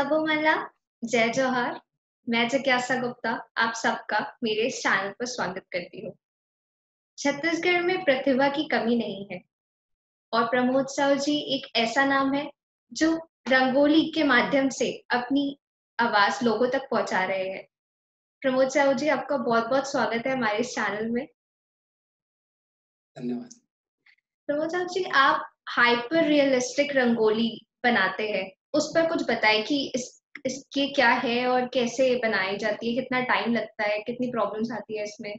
सबो मला, जय जौहर। मैं जिज्ञासा गुप्ता आप सबका मेरे इस चैनल पर स्वागत करती हूँ। छत्तीसगढ़ में प्रतिभा की कमी नहीं है और प्रमोद साहू जी एक ऐसा नाम है जो रंगोली के माध्यम से अपनी आवाज लोगों तक पहुंचा रहे हैं। प्रमोद साहू जी आपका बहुत-बहुत स्वागत है हमारे इस चैनल में। धन्यवाद। प्रमोद साहू जी आप हाइपर रियलिस्टिक रंगोली बनाते हैं, उस पर कुछ बताएं कि इसके क्या है और कैसे बनाई जाती है, कितना टाइम लगता है, कितनी प्रॉब्लम्स आती है इसमें?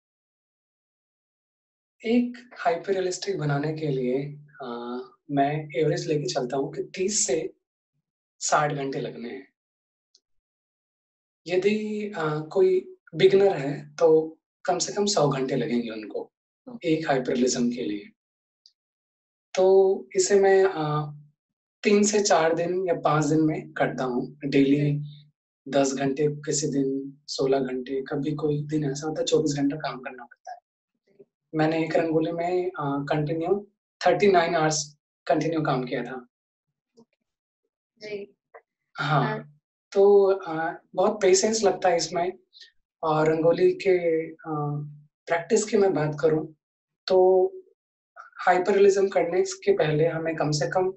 एक हाइपर रियलिस्टिक बनाने के लिए अ, मैं एवरेज लेके चलता हूँ कि 30 से 60 घंटे लगने हैं। यदि कोई बिगिनर है तो कम से कम 100 घंटे लगेंगे उनको, एक हाइपर रियलिज़्म के लिए। तो इसे मैं 3 से 4 दिन या 5 दिन में करता हूँ। डेली जी। 10 घंटे, किसी दिन 16 घंटे, कभी कोई दिन ऐसा होता है 24 घंटा काम करना पड़ता है। मैंने एक रंगोली में कंटिन्यू 39 आवर्स कंटिन्यू काम किया था। जी। हाँ, तो बहुत पेशेंस लगता है इसमें और रंगोली के प्रैक्टिस की मैं बात करूँ, तो हाइपर रियलिज़्म करने के पहले हमें कम से कम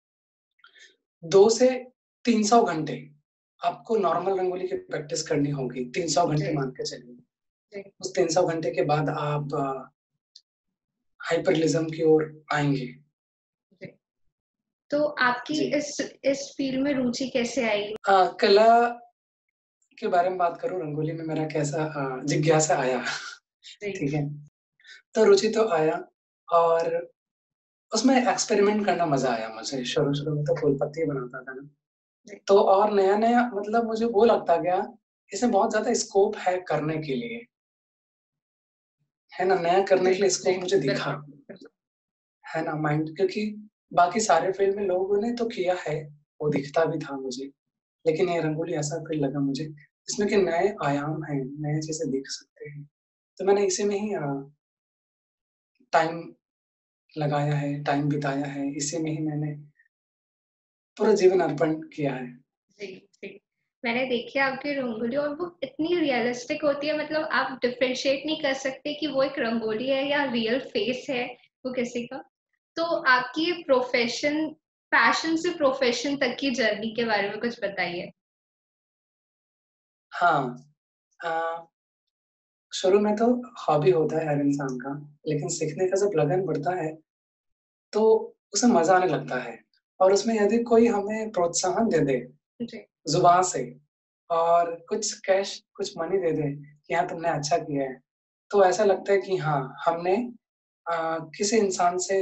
2 से 300 घंटे आपको नॉर्मल रंगोली की प्रैक्टिस करनी होगी, 300 घंटे जी, मान के चलिए। जी, उस 300 घंटे के बाद आप हाइपर रियलिज़्म की ओर आएँगे। जी। तो आपकी जी। इस फ़ील्ड में रुचि कैसे आई? कला के बारे में बात करूँ, रंगोली में मेरा कैसा जिज्ञासा आया, जी, ठीक है? तो रुचि तो आया और उसमें एक्सपेरिमेंट करना मज़ा आया मुझे। शुरू-शुरू में तो फूल-पत्ती बनाता था ना, जी, तो और नया-नया मतलब मुझे वो लगता गया, इसमें बहुत ज़्यादा स्कोप है करने के लिए, है ना? नया करने जी, के लिए जी, स्कोप मुझे दिखा, बिल्कुल, बिल्कुल। है ना? माइंड क्योंकि बाकी सारे फ़ील्ड में लोगों ने तो किया है, वो दिखता भी था मुझे, लेकिन ये रंगोली ऐसा फ़ील्ड लगा मुझे, इसमें के नए आयाम हैं, नए चीज़ें दिख सकते हैं। तो मैंने इसी में ही टाइम लगाया है, टाइम बिताया है, इसी में ही मैंने पूरा जीवन अर्पण किया है। जी, जी। मैंने देखी है आपकी रंगोली और वो इतनी रियलिस्टिक होती है मतलब आप डिफरेंशिएट नहीं कर सकते कि वो एक रंगोली है या रियल फेस है वो किसी का। तो आपकी प्रोफ़ेशन पैशन से प्रोफ़ेशन तक की जर्नी के बारे में कुछ बताइए? हाँ, अ, शुरू में तो हॉबी होता है हर इंसान का, लेकिन सीखने का जब लगन बढ़ता है, तो उसे मज़ा आने लगता है और उसमें यदि कोई हमें प्रोत्साहन दे दे, जी, ज़ुबान से और कुछ कैश, कुछ मनी दे दे कि हाँ, तुमने अच्छा किया है, तो ऐसा लगता है कि हाँ, हमने किसी इंसान से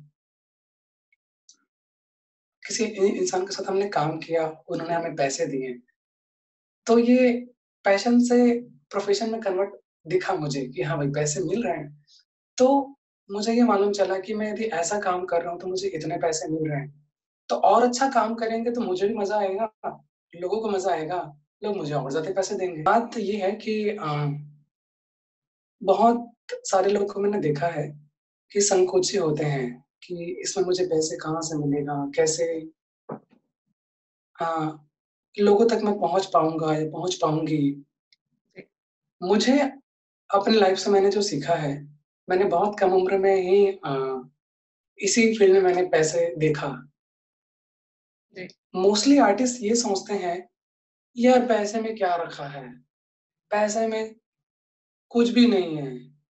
किसी इंसान के साथ हमने काम किया, उन्होंने हमें पैसे दिए। तो ये पैशन से प्रोफ़ेशन में कन्वर्ट दिखा मुझे कि हाँ भाई, पैसे मिल रहे हैं। तो मुझे ये मालूम चला कि मैं यदि ऐसा काम कर रहा हूँ, तो मुझे इतने पैसे मिल रहे हैं। तो और अच्छा काम करेंगे तो मुझे भी मज़ा आएगा, लोगों को मज़ा आएगा, लोग मुझे और ज़्यादा पैसे देंगे। बात ये है कि बहुत सारे लोगों को मैंने देखा है कि संकोची होते हैं कि इसमें मुझे पैसे कहाँ से मिलेगा? कैसे हाँ, लोगों तक मैं पहुँच पाऊँगा या पहुँच पाऊँगी? जी, मुझे अपनी लाइफ़ से मैंने जो सीखा है, मैंने बहुत कम उम्र में ही इसी फ़ील्ड में मैंने पैसे देखा। जी, मोस्टली आर्टिस्ट ये सोचते हैं, यार पैसे में क्या रखा है? पैसे में कुछ भी नहीं है।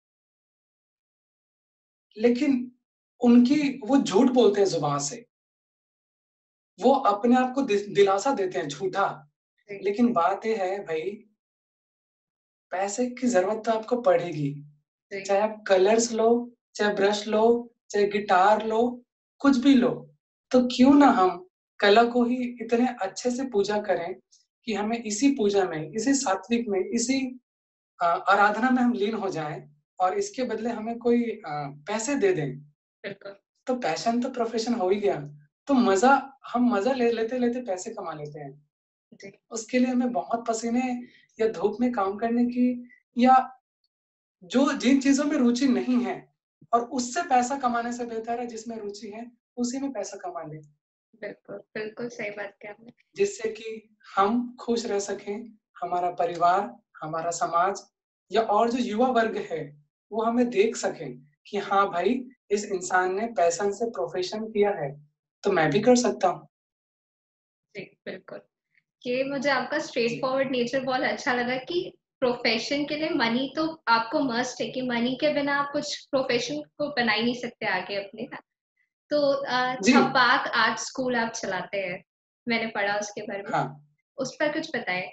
लेकिन उनकी वो झूठ बोलते हैं ज़ुबान से। वो अपने आप को दिलासा देते हैं झूठा। जी, लेकिन बात ये है भई, पैसे की ज़रूरत तो आपको पड़ेगी। जी, चाहे आप कलर्स लो, चाहे ब्रश लो, चाहे गिटार लो, कुछ भी लो। तो क्यों ना हम कला को ही इतने अच्छे से पूजा करें कि हमें इसी पूजा में, इसी सात्विक में, इसी आराधना में हम लीन हो जाएँ और इसके बदले हमें कोई पैसे दे दें। बिल्कुल। तो पैशन तो प्रोफ़ेशन हो ही गया। तो मज़ा हम मज़ा ले लेते-लेते पैसे कमा लेते हैं। जी, उसके लिए हमें बहुत पसीने या धूप में काम करने की या जो जिन चीज़ों में रुचि नहीं है और उससे पैसा कमाने से बेहतर है जिसमें रुचि है, उसी में पैसा कमा लें। बिल्कुल, बिल्कुल सही बात कही आपने। जिससे कि हम खुश रह सकें, हमारा परिवार, हमारा समाज या और जो युवा वर्ग है, वो हमें देख सकें कि हाँ भाई, इस इंसान ने पैशन से प्रोफ़ेशन किया है, तो मैं भी कर सकता हूँ। जी, बिल्कुल। ये मुझे आपका स्ट्रेट जी, फॉरवर्ड नेचर बहुत अच्छा लगा कि प्रोफ़ेशन के लिए मनी तो आपको मस्ट है कि मनी के बिना आप कुछ प्रोफ़ेशन को बना ही नहीं सकते आगे अपने ना। तो जी, छपाक आर्ट स्कूल आप चलाते हैं, मैंने पढ़ा उसके बारे में, हाँ। उस पर कुछ बताएँ?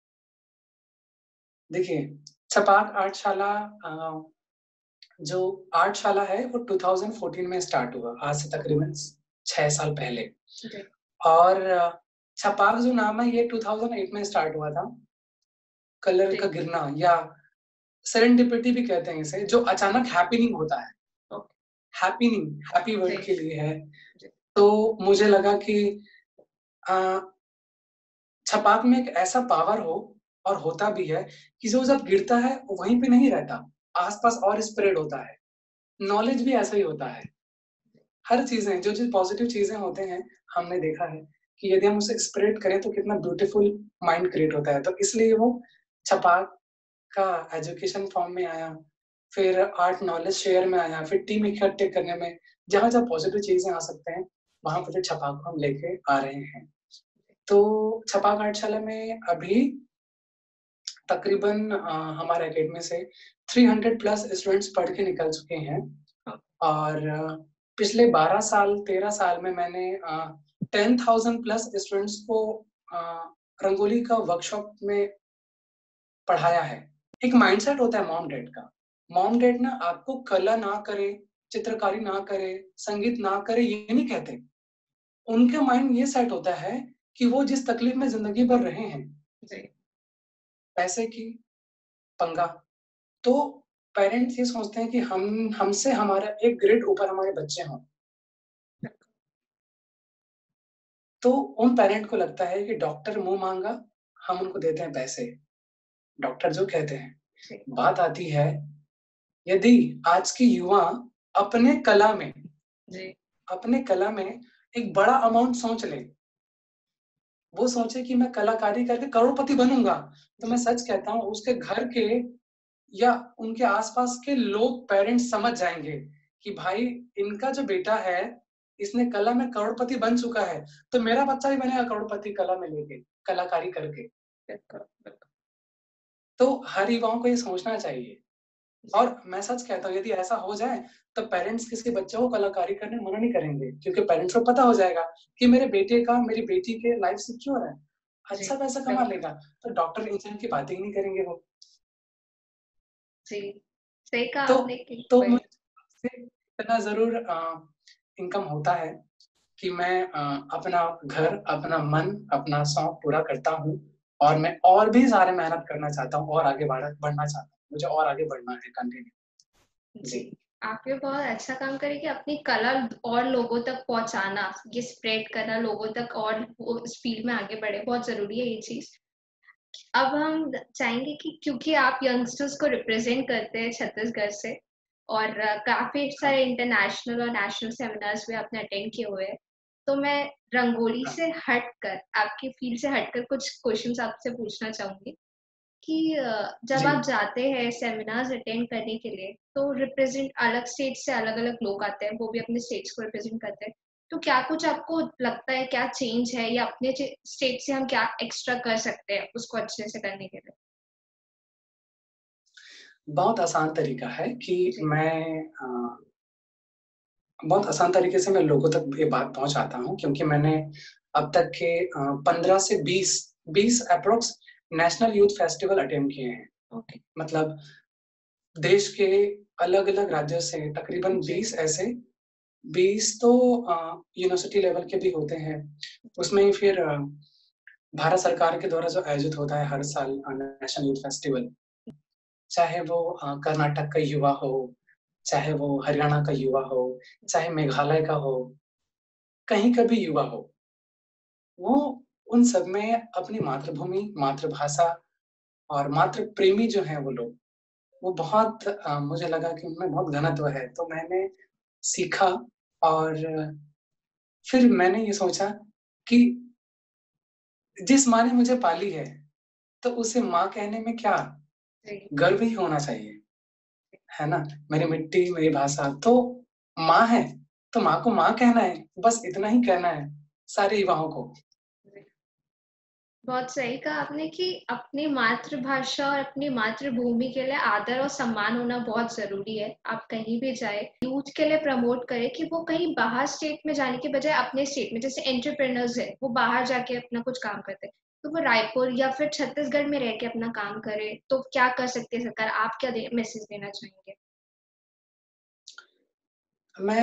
देखिए, छपाक आर्टशाला जो आर्टशाला है वो 2014 में स्टार्ट हुआ, आज से तकरीबन 6 साल पहले। जी, और छपाक जो नाम है ये 2008 में स्टार्ट हुआ था। कलर जी, का गिरना या सेरेंडिपिटी भी कहते हैं इसे, जो अचानक हैपनिंग होता है। ओके, हैपनिंग, हैप्पी जी, वर्ड के लिए है। जी, तो मुझे लगा कि अ, छपाक में एक ऐसा पावर हो और होता भी है कि जो जब गिरता है वो वहीं पे नहीं रहता, आस-पास और स्प्रेड होता है। नॉलेज भी ऐसा ही होता है। हर चीज़ें जो पॉज़िटिव चीज़ें होते हैं, हमने देखा है कि यदि हम उसे स्प्रेड करें तो कितना ब्यूटीफुल माइंड क्रिएट होता है। तो इसलिए वो छपाक का एजुकेशन फॉर्म में आया, फिर आर्ट नॉलेज शेयर में आया, फिर टीम इकट्ठे करने में, जहाँ-जहाँ पॉज़िटिव चीज़ें आ सकते हैं, वहाँ पे फिर छपाक को हम लेके आ रहे हैं। तो छपाक पाठशाला में अभी तकरीबन हमारे अकेडमी से 300 प्लस स्टूडेंट्स पढ़ के निकल चुके हैं हाँ, और पिछले 12 साल, 13 साल में मैंने 10,000 प्लस स्टूडेंट्स को अ, रंगोली का वर्कशॉप में पढ़ाया है। एक माइंडसेट होता है मॉम-डैड का। मॉम-डैड ना आपको कला ना करे, चित्रकारी ना करे, संगीत ना करे, ये नहीं कहते। उनका माइंड ये सेट होता है कि वो जिस तकलीफ में ज़िंदगी भर रहे हैं, जी, पैसे की पंगा, तो पेरेंट्स ये सोचते हैं कि हम हमसे हमारा एक ग्रेड ऊपर हमारे बच्चे हों। तो उन पेरेंट को लगता है कि डॉक्टर मुँह माँगा, हम उनको देते हैं पैसे, डॉक्टर जो कहते हैं। जी, बात आती है, यदि आज की युवा अपने कला में जी, अपने कला में एक बड़ा अमाउंट सोच ले, वो सोचे कि मैं कलाकारी करके करोड़पति बनूँगा, तो मैं जी, सच कहता हूँ उसके घर के या उनके आस-पास के लोग पेरेंट्स समझ जाएँगे कि भाई इनका जो बेटा है, इसने कला में करोड़पति बन चुका है, तो मेरा बच्चा भी बनेगा करोड़पति कला में लेके, कलाकारी करके। बिल्कुल, बिल्कुल, तो हर युवाओं को ये सोचना चाहिए जी, और मैं सच कहता हूँ यदि ऐसा हो जाए, तो पेरेंट्स किसी बच्चे को कलाकारी करने मना नहीं करेंगे क्योंकि पेरेंट्स को पता हो जाएगा कि मेरे बेटे का, मेरी बेटी के लाइफ सिक्योर है, जी, अच्छा पैसा कमा बिल्कुल, लेगा, तो डॉक्टर, इंजीनियर की बातें ही नहीं करेंगे वो। जी, सही कहा तो आपने कि तो वही, मुझे इतना ज़रूर इनकम होता है कि मैं अपना घर, अपना मन, अपना शौक पूरा करता हूँ और जी। मैं और भी ज़्यादा मेहनत करना चाहता हूँ और आगे बढ़ना चाहता हूँ। मुझे और आगे बढ़ना है कंटिन्यू। जी, जी, आप ये बहुत अच्छा काम करें कि अपनी कला और लोगों तक पहुँचाना, ये स्प्रेड करना लोगों तक और वो इस फ़ील्ड में आगे बढ़े, बहुत ज़रूरी है ये चीज़। अब हम चाहेंगे कि क्योंकि आप यंगस्टर्स को रिप्रेज़ेंट करते हैं छत्तीसगढ़ से और काफ़ी हाँ, सारे इंटरनेशनल और नेशनल सेमिनार्स भी आपने अटेंड किए हुए हैं। तो मैं रंगोली हाँ। से हटकर, आपकी फ़ील्ड से हटकर कुछ क्वेश्चन्स आपसे पूछना चाहूँगी। कि जब जी, आप जाते हैं सेमिनार्स अटेंड करने के लिए, तो रिप्रेज़ेंट अलग स्टेट से अलग-अलग लोग आते हैं, वो भी अपने स्टेट्स को रिप्रेज़ेंट करते हैं। तो क्या कुछ आपको लगता है क्या चेंज है या अपने स्टेट से हम क्या एक्स्ट्रा कर सकते हैं उसको अच्छे से करने के लिए? बहुत आसान तरीका है कि जी, बहुत आसान तरीके से मैं लोगों तक ये बात पहुँचाता हूँ क्योंकि मैंने अब तक के 15 से 20 approx national youth festival attend किए हैं। ओके, मतलब देश के अलग-अलग राज्यों से तकरीबन जी, 20 ऐसे 20 तो यूनिवर्सिटी लेवल के भी होते हैं। जी, उसमें ही फिर भारत सरकार के द्वारा जो आयोजित होता है हर साल नेशनल यूथ फेस्टिवल, चाहे वो कर्नाटक का युवा हो, चाहे वो हरियाणा का युवा हो, चाहे मेघालय का हो, कहीं का भी युवा हो, वो उन सब में अपनी मातृभूमि, मातृभाषा और मातृ प्रेमी जो हैं वो लोग, वो बहुत मुझे लगा कि उनमें बहुत घनत्व है, तो मैंने सीखा और फिर मैंने ये सोचा कि जिस माँ ने मुझे पाली है, तो उसे माँ कहने में क्या गर्व ही होना चाहिए, है ना? मेरी मिट्टी, मेरी भाषा तो माँ है, तो माँ को माँ कहना है, बस इतना ही कहना है सारे युवाओं को। बहुत सही कहा आपने कि अपनी मातृभाषा और अपनी मातृभूमि के लिए आदर और सम्मान होना बहुत ज़रूरी है। आप कहीं भी जाएँ, यूथ के लिए प्रमोट करें कि वो कहीं बाहर स्टेट में जाने के बजाय अपने स्टेट में, जैसे एंटरप्रेन्योर्स हैं, वो बाहर जाके अपना कुछ काम करते हैं, तो वो रायपुर या फिर छत्तीसगढ़ में रह के अपना काम करें। तो क्या कर सकती है सरकार? आप क्या मैसेज देना चाहेंगे? मैं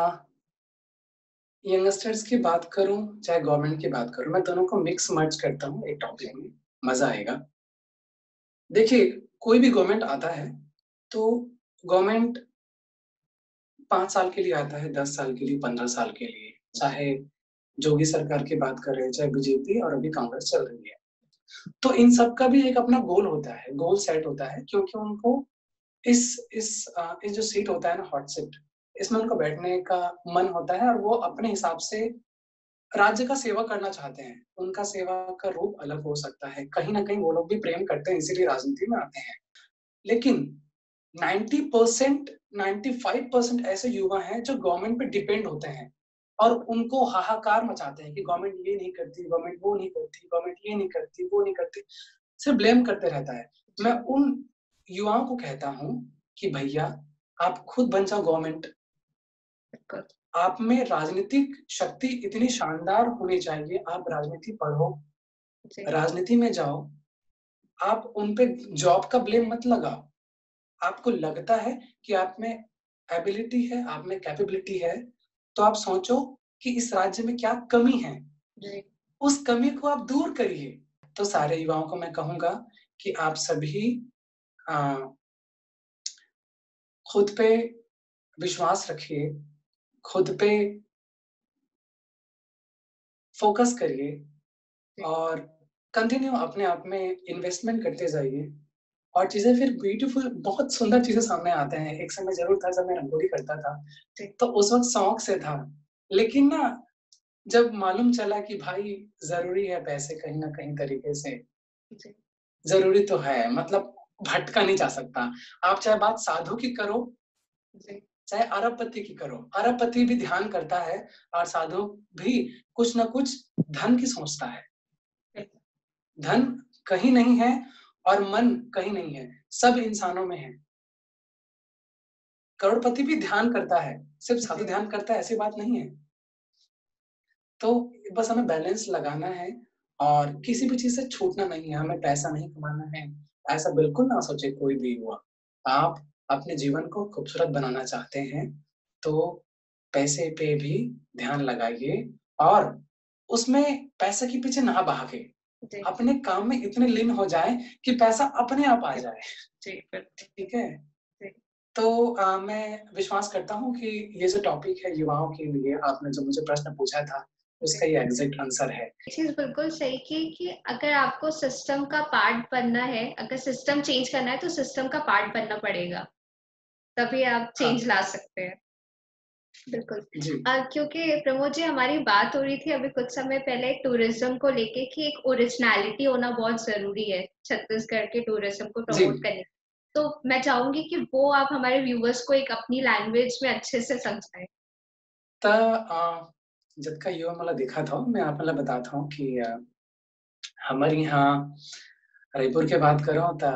यंगस्टर्स की बात करूँ, चाहे गवर्नमेंट की बात करूँ, मैं दोनों को मिक्स मर्ज करता हूँ एक टॉपिक जी, में, मज़ा आएगा। देखिए, कोई भी गवर्नमेंट आता है, तो गवर्नमेंट 5 साल के लिए आता है, 10 साल के लिए, 15 साल के लिए, चाहे योगी सरकार की बात करें, चाहे बीजेपी और अभी कांग्रेस चल रही है। तो इन सब का भी एक अपना गोल होता है, गोल सेट होता है क्योंकि उनको इस जो सीट होता है ना हॉट सीट, इसमें उनको बैठने का मन होता है और वो अपने हिसाब से राज्य का सेवा करना चाहते हैं। उनका सेवा का रूप अलग हो सकता है। कहीं न कहीं वो लोग भी प्रेम करते हैं, इसीलिए राजनीति में आते हैं। लेकिन 90% 95% ऐसे युवा हैं जो गवर्नमेंट पे डिपेंड होते हैं और उनको हाहाकार मचाते हैं कि गवर्नमेंट ये नहीं करती, गवर्नमेंट वो नहीं करती, गवर्नमेंट ये नहीं करती, वो नहीं करती, सिर्फ ब्लेम करते रहता है। मैं जी, उन युवाओं को कहता हूँ कि भैया आप खुद बन जाओ गवर्नमेंट। बिल्कुल। आप में राजनीतिक शक्ति इतनी शानदार होनी चाहिए, आप राजनीति पढ़ो, जी, राजनीति में जाओ, आप उन पे जॉब का ब्लेम मत लगाओ। आपको लगता है कि आप में एबिलिटी है, आप में कैपेबिलिटी है, तो आप सोचो कि इस राज्य में क्या कमी है, जी, उस कमी को आप दूर करिए। तो सारे युवाओं को मैं कहूँगा कि आप सभी अ, खुद पे विश्वास रखिए, खुद पे फ़ोकस करिए जी, और कंटिन्यू अपने आप में इन्वेस्टमेंट करते जाइए और चीज़ें फिर ब्यूटीफुल बहुत सुंदर चीज़ें सामने आते हैं। एक समय ज़रूर था जब मैं रंगोली करता था, जी, तो उस वक़्त शौक से था। लेकिन ना जब मालूम चला कि भाई ज़रूरी है पैसे कहीं न कहीं तरीके से, जी, ज़रूरी तो है मतलब भटका नहीं जा सकता। आप चाहे बात साधु की करो, जी, चाहे अरबपति की करो, अरबपति भी ध्यान करता है और साधु भी कुछ न कुछ धन की सोचता है। बिल्कुल। धन कहीं नहीं है और मन कहीं नहीं है, सब इंसानों में है। करोड़पति भी ध्यान करता है, सिर्फ साधु जी, ध्यान करता है ऐसी बात नहीं है। तो बस हमें बैलेंस लगाना है और किसी भी चीज़ से छूटना नहीं है, हमें पैसा नहीं कमाना है, ऐसा बिल्कुल ना सोचे कोई भी युवा। आप अपने जीवन को खूबसूरत बनाना चाहते हैं, तो पैसे पे भी ध्यान लगाइए और उसमें पैसे के पीछे ना भागे। जी, अपने काम में इतने लीन हो जाएँ कि पैसा अपने आप आ जी, जाए, जी, बिल्कुल। ठीक है? जी, तो मैं विश्वास करता हूँ कि ये जो टॉपिक है युवाओं के लिए आपने जो मुझे प्रश्न पूछा था, जी। उसका ये एग्ज़ैक्ट आंसर है। चीज़ बिल्कुल सही की कि अगर आपको सिस्टम का पार्ट बनना है, अगर सिस्टम चेंज करना है तो सिस्टम का पार्ट बनना पड़ेगा, तभी आप हाँ, चेंज ला सकते हैं। बिल्कुल। जी, क्योंकि प्रमोद जी हमारी बात हो रही थी अभी कुछ समय पहले टूरिज़्म को लेके कि एक ओरिजिनैलिटी होना बहुत ज़रूरी है, छत्तीसगढ़ के टूरिज़्म को जी। प्रमोट करने। तो मैं चाहूँगी कि वो आप हमारे व्यूअर्स को एक अपनी लैंग्वेज में अच्छे से समझाएँ। त जितका युवा मला दिखत हो, मैं आपल्याला बताता हूँ कि हमारे यहाँ रायपुर के बात करो त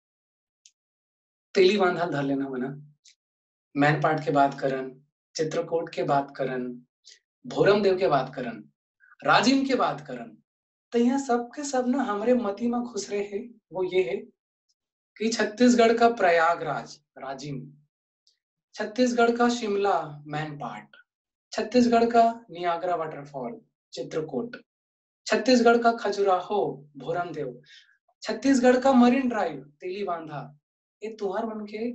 तेली बांधा धर लेना मना, मैनपाट के बात करन, चित्रकूट के बात करन, भोरम देव के बात करन, राजिम के बात करन, तो यहाँ सब के सब ना हमरे मती में घुस रहे हैं, वो ये है कि छत्तीसगढ़ का प्रयागराज, राजिम, छत्तीसगढ़ का शिमला, मैनपाट, छत्तीसगढ़ का नियाग्रा वाटरफॉल, चित्रकूट, छत्तीसगढ़ का खजुराहो, भोरमदेव, छत्तीसगढ़ का मरीन ड्राइव, तेलीबांधा, ये तुहर मन के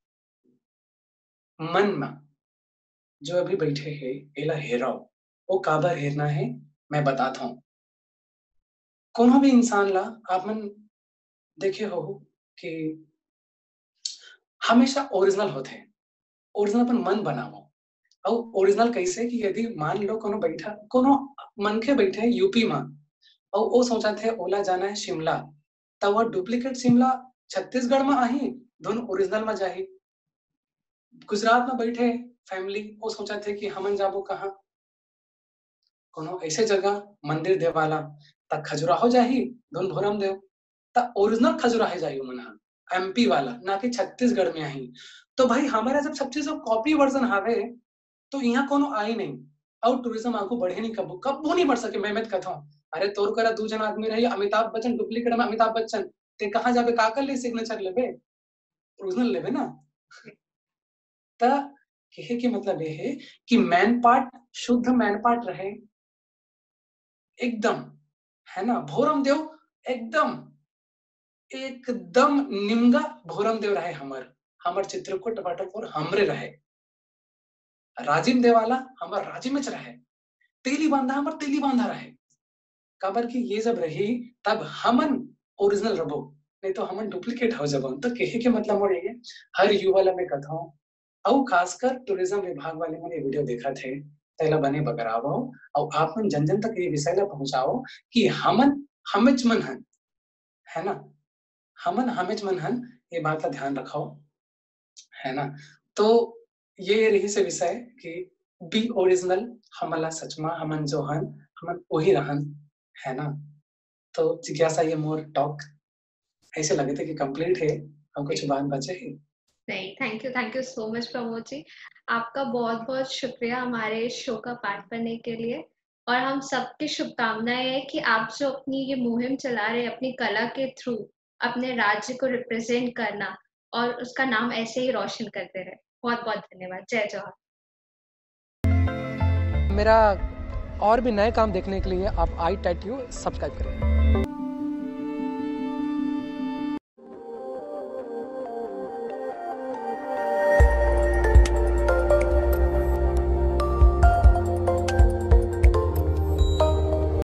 मन में जो अभी बैठे हैं, एला हेराओ, वो काबर हेरना है, मैं बताता हूँ। कोनो भी इंसान ला आप मन देखे हो कि हमेशा ओरिजिनल होथे, ओरिजिनल अपन मन बनावो। और ओरिजिनल कैसे कि यदि मान लो कोनो मनखे बैठे यूपी में और वो सोचा थे ओला जाना है शिमला, तब वो डुप्लीकेट शिमला छत्तीसगढ़ में आही, धुन ओरिजिनल में जाही। गुजरात में बैठे फैमिली वो सोचा थे कि हमन जाबो कहाँ, कोनो ऐसे जगह मंदिर देवाला ता खजुराहो जाही, धुन भोरम देव, ता ओरिजिनल खजुराहे जाही मन एमपी वाला, ना कि छत्तीसगढ़ में आही। तो भाई हमारा जब सब चीज कॉपी वर्जन हावे तो यहाँ कोनो आई नहीं, और टूरिज्म आगू बढ़े नहीं, कबू नहीं बढ़ सके। मैं कथा अरे तोर करा दू जन आदमी रही, अमिताभ बच्चन डुप्लीकेट में अमिताभ बच्चन, ते कहाँ जाबे का कर ले सिग्नेचर लेबे, ओरिजिनल लेबे ना। त कहे के मतलब ये है कि मैन पार्ट शुद्ध मैन पार्ट रहे एकदम, है ना। भोरम देव एकदम एकदम निम्गा भोरम देव रहे, हमर चित्रकूट वाटरफॉल हमरे रहे। राजिम देवाला हमर राजिम में रहे, तेली बांधा हमर तेली बांधा रहे। काबर की ये जब रही तब हमन ओरिजिनल रहो, नहीं तो हमन डुप्लीकेट हो जब। तो कहे के मतलब मोर ये हर युवा ला मैं कथाऊं, और खासकर टूरिज्म विभाग वाले मन ये वीडियो देखा थे तेला बने बगरावो, और आप मन जन जन तक ये विषय ला पहुंचाओ कि हमन हमेच मन हन, है ना, हमन हमेच मन हन, ये बात का ध्यान रखो, है ना। तो ये रही से विषय कि बी ओरिजिनल, हमला सचमा हमन जो हन हमन वही रहन, है ना। तो जिज्ञासा ये मोर टॉक ऐसे लगे थे कि कंप्लीट है, और कुछ बात बचे है। नहीं, thank you so much Pramod ji. आपका बहुत-बहुत शुक्रिया हमारे शो का पार्ट बनने के लिए, और हम सबकी शुभकामनाएँ हैं कि आप जो अपनी ये मुहिम चला रहे हैं अपनी कला के थ्रू अपने राज्य को रिप्रेजेंट करना, और उसका नाम ऐसे ही रोशन करते रहें। बहुत-बहुत धन्यवाद। जय जवाहर। मेरा और भी नए काम देखने के लिए आप आई टैट्यू सब्सक्राइब करें।